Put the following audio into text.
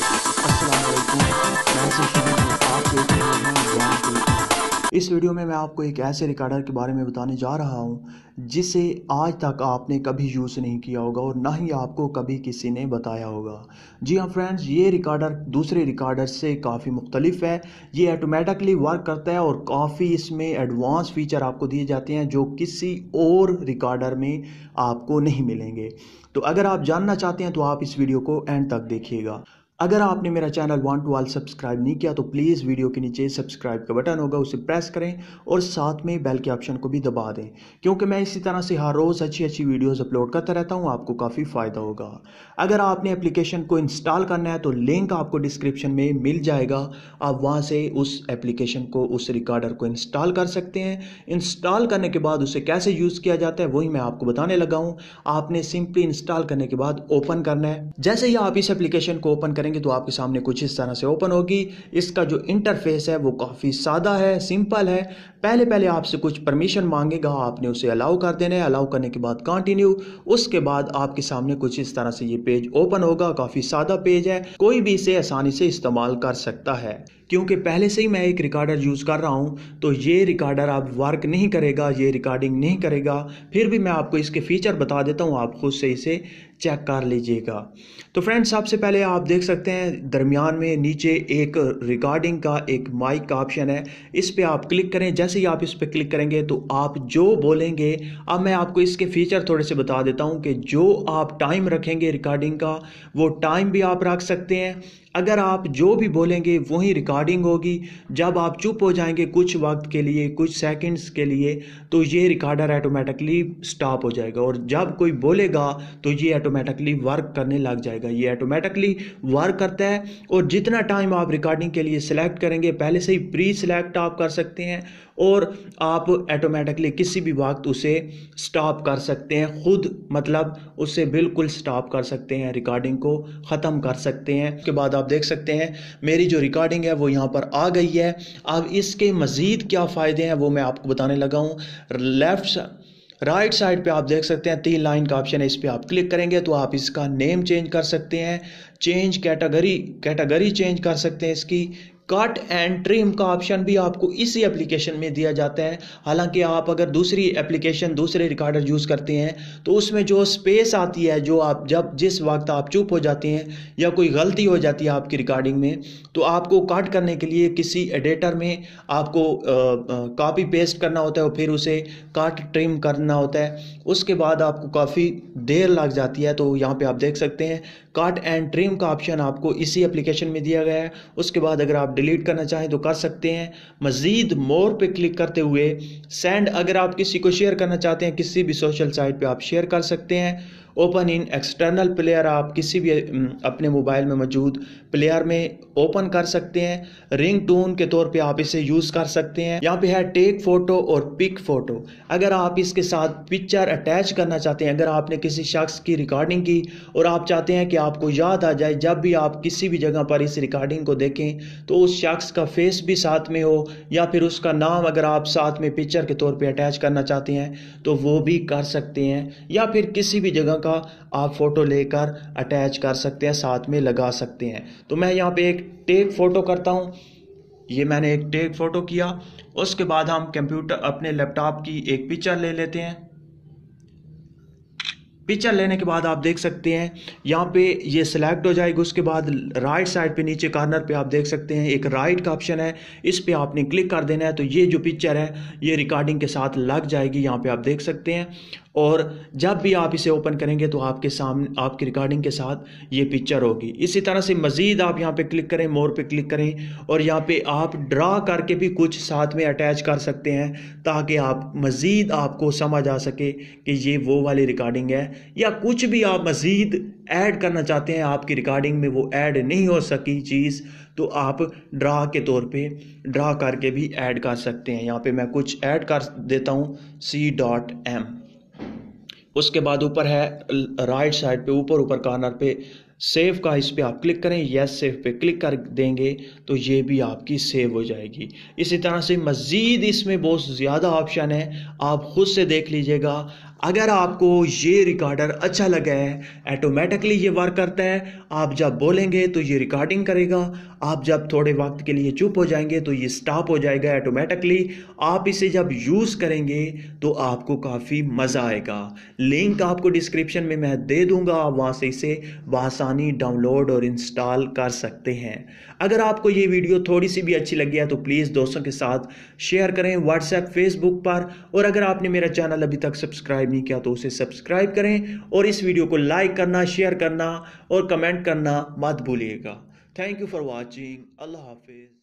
अस्सलाम वालेकुम, मैं से शुरू हूँ। आप देख रहे हैं वन टू। इस वीडियो में मैं आपको एक ऐसे रिकॉर्डर के बारे में बताने जा रहा हूँ जिसे आज तक आपने कभी यूज़ नहीं किया होगा और ना ही आपको कभी किसी ने बताया होगा। जी हाँ फ्रेंड्स, ये रिकॉर्डर दूसरे रिकॉर्डर से काफ़ी मुख्तलिफ है। ये ऑटोमेटिकली वर्क करता है और काफ़ी इसमें एडवांस फीचर आपको दिए जाते हैं जो किसी और रिकॉर्डर में आपको नहीं मिलेंगे। तो अगर आप जानना चाहते हैं तो आप इस वीडियो को एंड तक देखिएगा। अगर आपने मेरा channel one to all subscribe नहीं किया तो प्लीज़ वीडियो के नीचे सब्सक्राइब का बटन होगा, उसे प्रेस करें और साथ में बेल के ऑप्शन को भी दबा दें, क्योंकि मैं इसी तरह से हर रोज़ अच्छी अच्छी वीडियोस अपलोड करता रहता हूं। आपको काफ़ी फ़ायदा होगा। अगर आपने एप्लीकेशन को इंस्टॉल करना है तो लिंक आपको डिस्क्रिप्शन में मिल जाएगा। आप वहां से उस एप्लीकेशन को, उस रिकॉर्डर को इंस्टॉल कर सकते हैं। इंस्टॉल करने के बाद उसे कैसे यूज़ किया जाता है वही मैं आपको बताने लगा हूँ। आपने सिंपली इंस्टॉल करने के बाद ओपन करना है। जैसे ही आप इस एप्लीकेशन को ओपन करेंगे तो आपके सामने कुछ इस तरह से ओपन होगी। इसका जो इंटरफेस है वो काफ़ी सादा है, सिंपल है। पहले आपसे कुछ परमिशन मांगेगा, आपने उसे अलाउ कर देना है। अलाउ करने के बाद कंटिन्यू, उसके बाद आपके सामने कुछ इस तरह से ये पेज ओपन होगा। काफ़ी सादा पेज है, कोई भी इसे आसानी से इस्तेमाल कर सकता है। क्योंकि पहले से ही मैं एक रिकॉर्डर यूज़ कर रहा हूँ तो ये रिकॉर्डर अब वर्क नहीं करेगा, ये रिकॉर्डिंग नहीं करेगा। फिर भी मैं आपको इसके फीचर बता देता हूँ, आप खुद से इसे चेक कर लीजिएगा। तो फ्रेंड्स, सबसे पहले आप देख सकते हैं दरमियान में नीचे एक रिकॉर्डिंग का, एक माइक का ऑप्शन है। इस पे आप क्लिक करें। जैसे ही आप इस पे क्लिक करेंगे तो आप जो बोलेंगे, अब मैं आपको इसके फीचर थोड़े से बता देता हूं कि जो आप टाइम रखेंगे रिकॉर्डिंग का, वो टाइम भी आप रख सकते हैं। अगर आप जो भी बोलेंगे वही रिकॉर्डिंग होगी। जब आप चुप हो जाएंगे कुछ वक्त के लिए, कुछ सेकंड्स के लिए, तो ये रिकॉर्डर ऑटोमेटिकली स्टॉप हो जाएगा और जब कोई बोलेगा तो ये ऑटोमेटिकली वर्क करने लग जाएगा। ये ऑटोमेटिकली वर्क करता है और जितना टाइम आप रिकॉर्डिंग के लिए सिलेक्ट करेंगे, पहले से ही प्री सिलेक्ट आप कर सकते हैं और आप ऑटोमेटिकली किसी भी वक्त उसे स्टॉप कर सकते हैं खुद, मतलब उसे बिल्कुल स्टॉप कर सकते हैं, रिकॉर्डिंग को ख़त्म कर सकते हैं। उसके बाद आप देख सकते हैं मेरी जो रिकॉर्डिंग है वो यहाँ पर आ गई है। अब इसके मज़ीद क्या फ़ायदे हैं वो मैं आपको बताने लगा हूँ। राइट साइड पे आप देख सकते हैं 3 लाइन का ऑप्शन है। इस पे आप क्लिक करेंगे तो आप इसका नेम चेंज कर सकते हैं, चेंज कैटेगरी चेंज कर सकते हैं इसकी। कट एंड ट्रिम का ऑप्शन भी आपको इसी एप्लीकेशन में दिया जाता है। हालांकि आप अगर दूसरी एप्लीकेशन, दूसरे रिकॉर्डर यूज़ करते हैं तो उसमें जो स्पेस आती है, जो आप जब जिस वक्त आप चुप हो जाते हैं या कोई गलती हो जाती है आपकी रिकॉर्डिंग में, तो आपको कट करने के लिए किसी एडिटर में आपको कॉपी पेस्ट करना होता है और फिर उसे कट ट्रिम करना होता है। उसके बाद आपको काफ़ी देर लग जाती है। तो यहाँ पे आप देख सकते हैं कट एंड ट्रिम का ऑप्शन आपको इसी एप्लीकेशन में दिया गया है। उसके बाद अगर आप डिलीट करना चाहें तो कर सकते हैं। मज़ीद मोर पे क्लिक करते हुए सेंड, अगर आप किसी को शेयर करना चाहते हैं किसी भी सोशल साइट पे आप शेयर कर सकते हैं। ओपन इन एक्सटर्नल प्लेयर, आप किसी भी अपने मोबाइल में मौजूद प्लेयर में ओपन कर सकते हैं। रिंग टोन के तौर पे आप इसे यूज़ कर सकते हैं। यहाँ पे है टेक फोटो और पिक फोटो। अगर आप इसके साथ पिक्चर अटैच करना चाहते हैं, अगर आपने किसी शख्स की रिकॉर्डिंग की और आप चाहते हैं कि आपको याद आ जाए जब भी आप किसी भी जगह पर इस रिकॉर्डिंग को देखें तो उस शख्स का फेस भी साथ में हो, या फिर उसका नाम अगर आप साथ में पिक्चर के तौर पे अटैच करना चाहते हैं तो वो भी कर सकते हैं। या फिर किसी भी जगह का आप फोटो लेकर अटैच कर सकते हैं, साथ में लगा सकते हैं। तो मैं यहाँ पे एक टेक फोटो करता हूँ। ये मैंने एक टेक फोटो किया। उसके बाद हम कंप्यूटर, अपने लैपटॉप की एक पिक्चर ले लेते हैं। पिक्चर लेने के बाद आप देख सकते हैं यहाँ पे ये सिलेक्ट हो जाएगी। उसके बाद राइट साइड पे नीचे कॉर्नर पे आप देख सकते हैं एक राइट का ऑप्शन है। इस पे आपने क्लिक कर देना है तो ये जो पिक्चर है ये रिकॉर्डिंग के साथ लग जाएगी। यहाँ पे आप देख सकते हैं और जब भी आप इसे ओपन करेंगे तो आपके सामने आपकी रिकॉर्डिंग के साथ ये पिक्चर होगी। इसी तरह से मज़ीद आप यहाँ पे क्लिक करें, मोर पे क्लिक करें और यहाँ पे आप ड्रा करके भी कुछ साथ में अटैच कर सकते हैं ताकि आप मज़ीद आपको समझ आ सके कि ये वो वाली रिकॉर्डिंग है। या कुछ भी आप मज़ीद ऐड करना चाहते हैं, आपकी रिकॉर्डिंग में वो ऐड नहीं हो सकी चीज़, तो आप ड्रा के तौर पे ड्रा करके भी ऐड कर सकते हैं। यहाँ पे मैं कुछ ऐड कर देता हूँ, C.M। उसके बाद ऊपर है राइट साइड पे ऊपर कॉर्नर पे सेव का, इस पे आप क्लिक करें, यस सेव पे क्लिक कर देंगे तो ये भी आपकी सेव हो जाएगी। इसी तरह से मज़ीद इसमें बहुत ज़्यादा ऑप्शन है, आप खुद से देख लीजिएगा। अगर आपको ये रिकॉर्डर अच्छा लगा है, ऑटोमेटिकली ये वर्क करता है। आप जब बोलेंगे तो ये रिकॉर्डिंग करेगा, आप जब थोड़े वक्त के लिए चुप हो जाएंगे तो ये स्टॉप हो जाएगा ऑटोमेटिकली। आप इसे जब यूज़ करेंगे तो आपको काफ़ी मज़ा आएगा। लिंक आपको डिस्क्रिप्शन में मैं दे दूंगा, आप वहाँ से इसे बआसानी डाउनलोड और इंस्टॉल कर सकते हैं। अगर आपको ये वीडियो थोड़ी सी भी अच्छी लगी है तो प्लीज़ दोस्तों के साथ शेयर करें व्हाट्सएप फेसबुक पर। और अगर आपने मेरा चैनल अभी तक सब्सक्राइब नहीं किया तो उसे सब्सक्राइब करें और इस वीडियो को लाइक करना, शेयर करना और कमेंट करना मत भूलिएगा। Thank you for watching. अल्लाह हाफिज़।